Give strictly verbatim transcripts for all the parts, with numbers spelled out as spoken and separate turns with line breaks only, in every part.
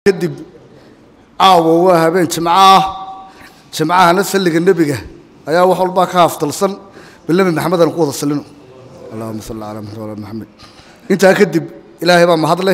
كدب عاو وهابين جمعة جمعة نسلق النبي أيا وحول باك أفضل صن بالله محمد القوة صلنا اللهم صل على محمد أنت كدب إلهي ما مهضله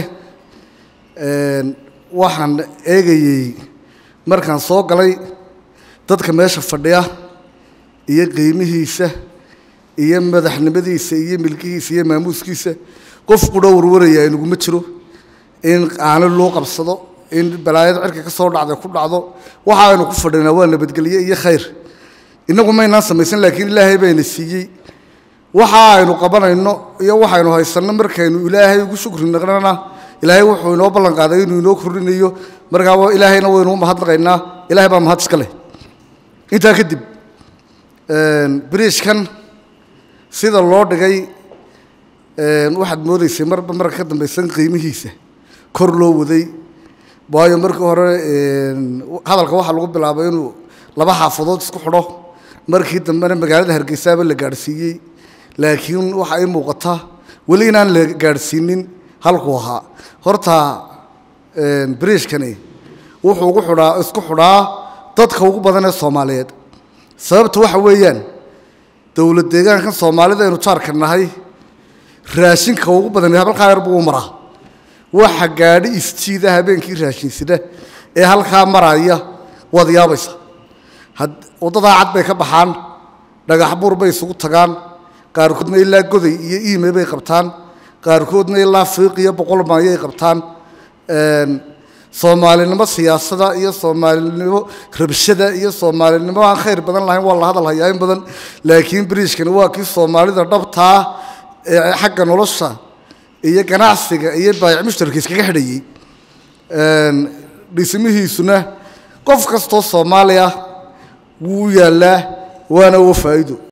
waxaan eegayay markaan soo galay dadka meesha fadhiya iyo qiimihiisa iyo madaxnimadiisa iyo milkiisa iyo maamuuskiisa qof ku dhowrwaraya inagu ma jiro in aan loo qabsado in balaayada cirka ka soo dhacday ku dhacdo waxa aynu ku fadhinaa waa nabadgelyo iyo khayr inagu ma inaan samaysan laakiin ilaahay bayna siiyay waxa aynu qabanayno iyo waxa aynu haysano markaynu ilaahay ugu shukri naqnana ilaahay wuxuu inoo ballan qaaday inuu inoo korinayo markaa ilaahayna waynu u mahadnaqaynaa ilaahay baa mahad iska leh intaa kadib bariishkan sida loo dhigay waxaad moodaysay marba marka ka dambaysan qiimihiisa kor loo waday waayo markii hore hadalka waxaa lagu bilaabay inuu laba xaafadood isku xidho markii dambena magaalada hargeysaaba la gaadhsiiyey laakiin waxa ay muuqataa weli inaan la gaadhsiinin halkuu ahaa horta bariishkani wuxuu ugu xidhaa isku xidhaa dadka ugu badan ee Soomaaliyeed sababtu waxa weeyaan dawlad deegaanka Soomaalida inuu jaarka nahay raashinka ugu badan ee halka yar buu maraa waxa gaadhi istiida habeenkii raashin sida ee halka maraya wadiyaabaysa had wadada cad bay ka baxaan dhagax buur bay isugu tagaan qaarkoodna ilaa goday iyo iimay bay qabtaan qaarkoodna ilaa fiiqiyo boqol maayay qabtaan een Soomaalinimo siyaasadda iyo Soomaalinimo rabshada iyo Soomaalinimo aan khayr badan lahayn waa la hadal hayaa in badan laakiin bariishkan waa kii Soomaalida dhabta ee xagga nolosha iyo ganacsiga iyo baayac mushtarkiis kaga xidhayay een dhismihiisuna qof kasto Soomaaliya wuu yaalaa waana u faa'iido